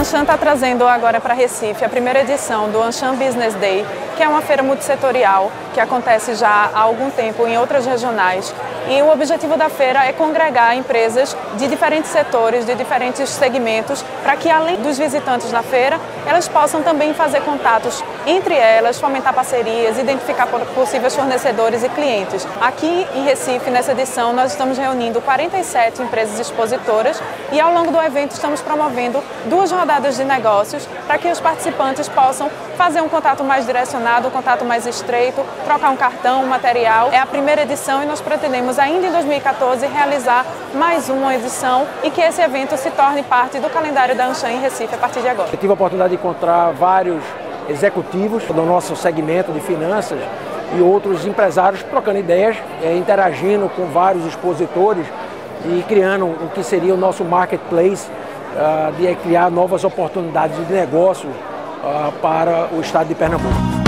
Anshan está trazendo agora para Recife a primeira edição do Anshan Business Day, que é uma feira multissetorial que acontece já há algum tempo em outras regionais. E o objetivo da feira é congregar empresas de diferentes setores, de diferentes segmentos, para que além dos visitantes na feira, elas possam também fazer contatos entre elas, fomentar parcerias, identificar possíveis fornecedores e clientes. Aqui em Recife, nessa edição, nós estamos reunindo 47 empresas expositoras e ao longo do evento estamos promovendo 2 rodadas de negócios para que os participantes possam fazer um contato mais direcionado, um contato mais estreito, trocar um cartão, um material. É a primeira edição e nós pretendemos ainda em 2014 realizar mais uma edição e que esse evento se torne parte do calendário da Anshan em Recife a partir de agora. Eu tive a oportunidade de encontrar vários executivos do nosso segmento de finanças e outros empresários trocando ideias, interagindo com vários expositores e criando o que seria o nosso marketplace, de criar novas oportunidades de negócio para o estado de Pernambuco.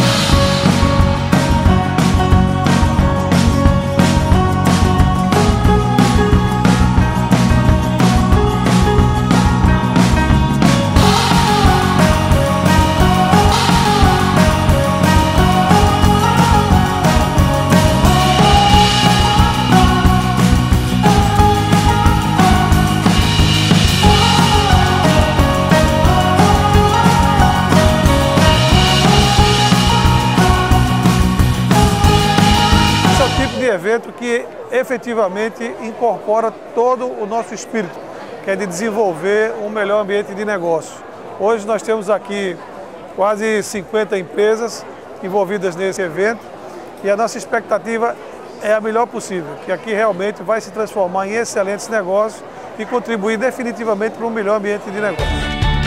Evento que efetivamente incorpora todo o nosso espírito, que é de desenvolver um melhor ambiente de negócio. Hoje nós temos aqui quase 50 empresas envolvidas nesse evento e a nossa expectativa é a melhor possível, que aqui realmente vai se transformar em excelentes negócios e contribuir definitivamente para um melhor ambiente de negócio.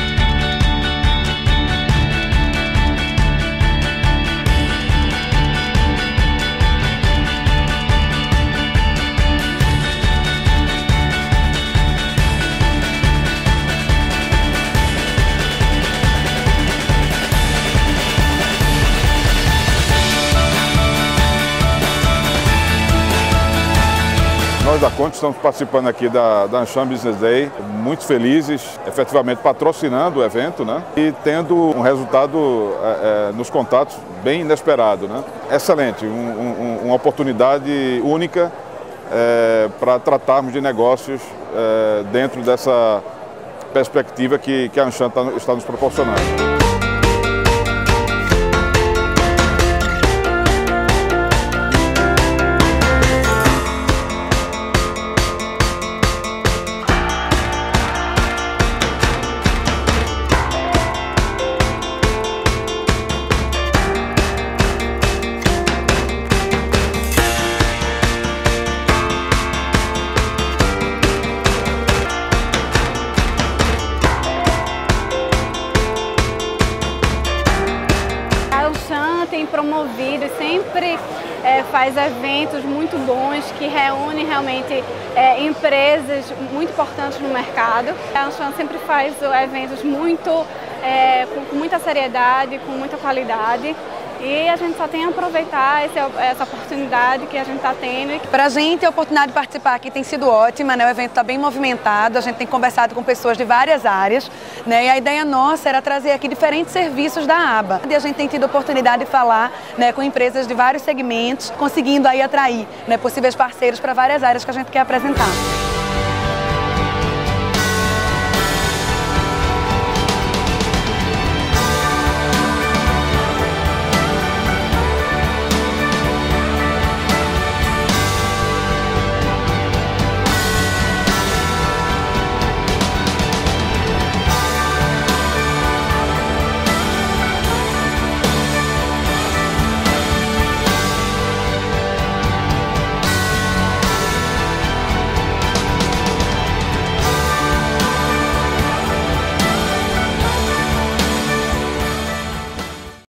Nós da Conte estamos participando aqui da Anshan Business Day, muito felizes, efetivamente patrocinando o evento, né? E tendo um resultado nos contatos bem inesperado, né? Excelente, uma oportunidade única para tratarmos de negócios dentro dessa perspectiva que a Anshan está nos proporcionando. Tem promovido e sempre faz eventos muito bons que reúnem realmente empresas muito importantes no mercado. A Anshan sempre faz eventos com muita seriedade, com muita qualidade. E a gente só tem a aproveitar essa oportunidade que a gente está tendo. Para a gente, a oportunidade de participar aqui tem sido ótima, né? O evento está bem movimentado, a gente tem conversado com pessoas de várias áreas, né? E a ideia nossa era trazer aqui diferentes serviços da aba. E a gente tem tido a oportunidade de falar, né, com empresas de vários segmentos, conseguindo aí atrair, né, possíveis parceiros para várias áreas que a gente quer apresentar.